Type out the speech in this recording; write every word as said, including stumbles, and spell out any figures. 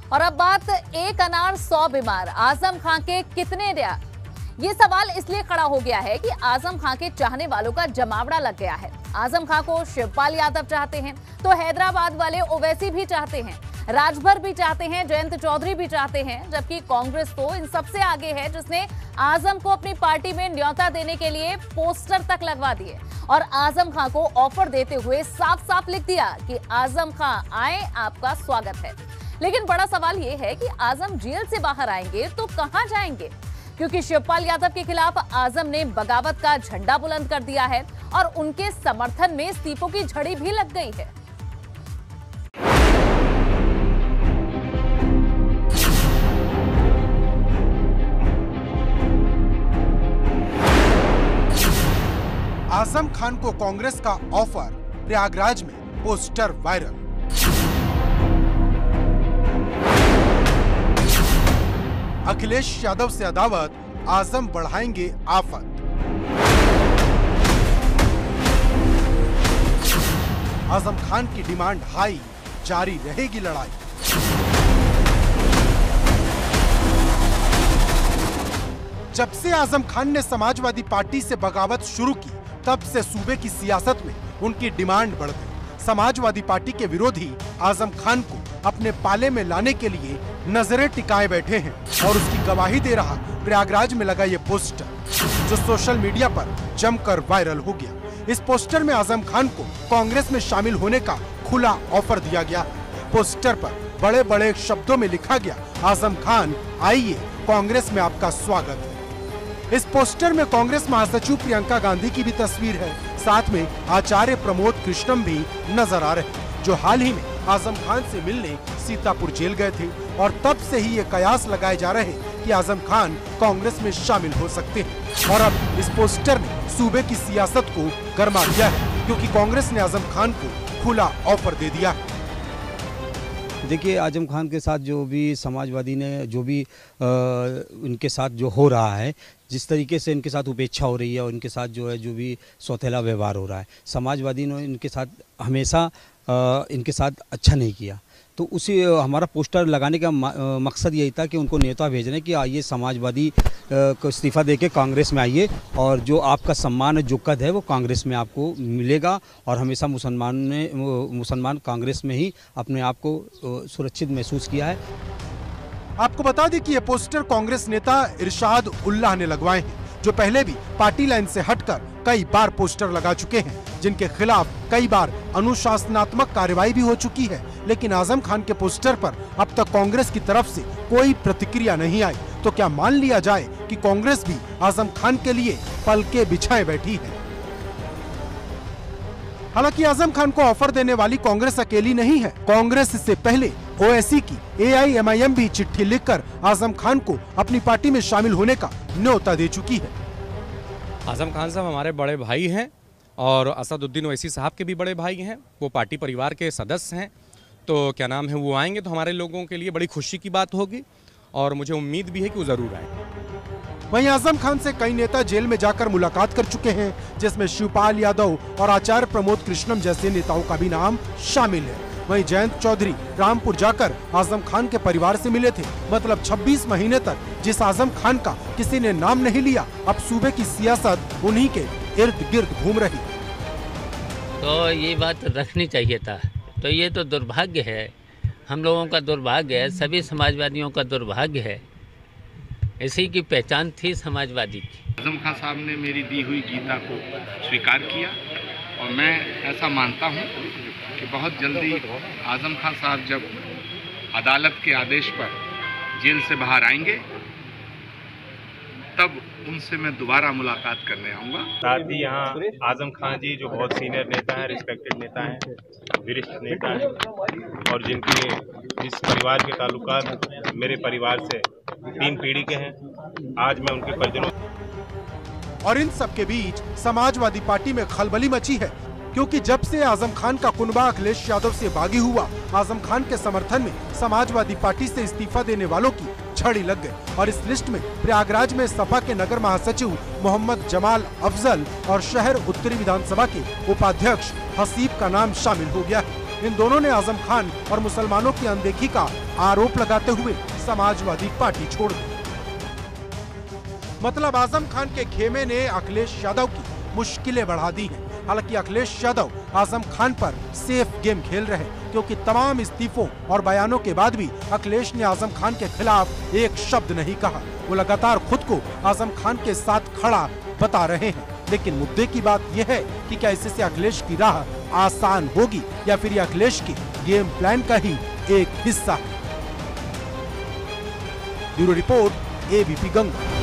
और अब बात एक अनार सौ बीमार, आजम खान के कितने रिया? ये सवाल इसलिए खड़ा हो गया है कि आजम खान के चाहने वालों का जमावड़ा लग गया है। आजम खान को शिवपाल यादव चाहते हैं तो हैदराबाद वाले ओवैसी भी चाहते हैं, राजभर भी चाहते हैं, जयंत चौधरी भी चाहते हैं, जबकि कांग्रेस तो इन सबसे आगे है, जिसने आजम को अपनी पार्टी में न्योता देने के लिए पोस्टर तक लगवा दिए और आजम खान को ऑफर देते हुए साफ साफ लिख दिया कि आजम खान आए, आपका स्वागत है। लेकिन बड़ा सवाल ये है कि आजम जेल से बाहर आएंगे तो कहां जाएंगे, क्योंकि शिवपाल यादव के खिलाफ आजम ने बगावत का झंडा बुलंद कर दिया है और उनके समर्थन में इस्तीफों की झड़ी भी लग गई है। आजम खान को कांग्रेस का ऑफर, प्रयागराज में पोस्टर वायरल। अखिलेश यादव से अदावत, आजम बढ़ाएंगे आफत। आजम खान की डिमांड हाई, जारी रहेगी लड़ाई। जब से आजम खान ने समाजवादी पार्टी से बगावत शुरू की, तब से सूबे की सियासत में उनकी डिमांड बढ़ गई। समाजवादी पार्टी के विरोधी आजम खान को अपने पाले में लाने के लिए नजरें टिकाए बैठे हैं और उसकी गवाही दे रहा प्रयागराज में लगा ये पोस्टर, जो सोशल मीडिया पर जमकर वायरल हो गया। इस पोस्टर में आजम खान को कांग्रेस में शामिल होने का खुला ऑफर दिया गया। पोस्टर पर बड़े बड़े शब्दों में लिखा गया, आजम खान आइए, कांग्रेस में आपका स्वागत है। इस पोस्टर में कांग्रेस महासचिव प्रियंका गांधी की भी तस्वीर है, साथ में आचार्य प्रमोद कृष्णम भी नजर आ रहे, जो हाल ही में आजम खान से मिलने सीतापुर जेल गए थे और तब से ही ये कयास लगाए जा रहे कि आजम खान कांग्रेस में शामिल हो सकते हैं। और अब इस पोस्टर ने सूबे की सियासत को गर्मा दिया है, क्योंकि कांग्रेस ने आजम खान को खुला ऑफर दे दिया है। देखिए, आजम खान के साथ जो भी समाजवादी ने जो भी आ, उनके साथ जो हो रहा है, जिस तरीके से इनके साथ उपेक्षा हो रही है और इनके साथ जो है जो भी सौतेला व्यवहार हो रहा है, समाजवादी ने इनके साथ हमेशा आ, इनके साथ अच्छा नहीं किया। तो उसी हमारा पोस्टर लगाने का मकसद यही था कि उनको न्योता भेजने कि आइए समाजवादी को इस्तीफा देके कांग्रेस में आइए और जो आपका सम्मान है, जो कद है, वो कांग्रेस में आपको मिलेगा और हमेशा मुसलमान ने मुसलमान कांग्रेस में ही अपने आप को सुरक्षित महसूस किया है। आपको बता दें कि ये पोस्टर कांग्रेस नेता इरशाद उल्लाह ने लगवाए हैं, जो पहले भी पार्टी लाइन से हटकर कई बार पोस्टर लगा चुके हैं, जिनके खिलाफ कई बार अनुशासनात्मक कार्रवाई भी हो चुकी है। लेकिन आजम खान के पोस्टर पर अब तक कांग्रेस की तरफ से कोई प्रतिक्रिया नहीं आई। तो क्या मान लिया जाए कि कांग्रेस भी आजम खान के लिए पलके बिछाए बैठी है? हालांकि आजम खान को ऑफर देने वाली कांग्रेस अकेली नहीं है। कांग्रेस से पहले ओवैसी की ए आई एम आई एम भी चिट्ठी लिखकर आजम खान को अपनी पार्टी में शामिल होने का न्योता दे चुकी है। आजम खान साहब हमारे बड़े भाई हैं और असदुद्दीन ओवैसी साहब के भी बड़े भाई हैं, वो पार्टी परिवार के सदस्य हैं। तो क्या नाम है, वो आएंगे तो हमारे लोगों के लिए बड़ी खुशी की बात होगी और मुझे उम्मीद भी है कि वो जरूर आएंगे। वहीं आजम खान से कई नेता जेल में जाकर मुलाकात कर चुके हैं, जिसमें शिवपाल यादव और आचार्य प्रमोद कृष्णम जैसे नेताओं का भी नाम शामिल है। वहीं जयंत चौधरी रामपुर जाकर आजम खान के परिवार से मिले थे। मतलब छब्बीस महीने तक जिस आजम खान का किसी ने नाम नहीं लिया, अब सूबे की सियासत उन्हीं के इर्द गिर्द घूम रही। तो ये बात रखनी चाहिए था। तो ये तो दुर्भाग्य है, हम लोगों का दुर्भाग्य है, सभी समाजवादियों का दुर्भाग्य है। इसी की पहचान थी समाजवादी की। आजम खान साहब ने मेरी दी हुई गीता को स्वीकार किया और मैं ऐसा मानता हूं कि बहुत जल्दी आजम खान साहब जब अदालत के आदेश पर जेल से बाहर आएंगे, तब उनसे मैं दोबारा मुलाकात करने आऊँगा। साथ ही यहाँ आजम खान जी जो बहुत सीनियर नेता हैं, रिस्पेक्टेड नेता हैं, वरिष्ठ नेता हैं और जिनके इस परिवार के ताल्लुकात मेरे परिवार से तीन पीढ़ी के हैं। आज मैं उनके परिजनों और इन सब के बीच समाजवादी पार्टी में खलबली मची है, क्योंकि जब से आजम खान का कुनबा अखिलेश यादव से बागी हुआ, आजम खान के समर्थन में समाजवादी पार्टी से इस्तीफा देने वालों की छड़ी लग गई और इस लिस्ट में प्रयागराज में सपा के नगर महासचिव मोहम्मद जमाल अफजल और शहर उत्तरी विधानसभा के उपाध्यक्ष हसीब का नाम शामिल हो गया है। इन दोनों ने आजम खान और मुसलमानों की अनदेखी का आरोप लगाते हुए समाजवादी पार्टी छोड़ दी। मतलब आजम खान के खेमे ने अखिलेश यादव की मुश्किलें बढ़ा दी हैं। हालांकि अखिलेश यादव आजम खान पर सेफ गेम खेल रहे हैं, क्योंकि तमाम इस्तीफों और बयानों के बाद भी अखिलेश ने आजम खान के खिलाफ एक शब्द नहीं कहा। वो लगातार खुद को आजम खान के साथ खड़ा बता रहे हैं। लेकिन मुद्दे की बात यह है कि क्या इससे से अखिलेश की राह आसान होगी या फिर ये अखिलेश के गेम प्लान का ही एक हिस्सा है। Bureau report, ABP Ganga.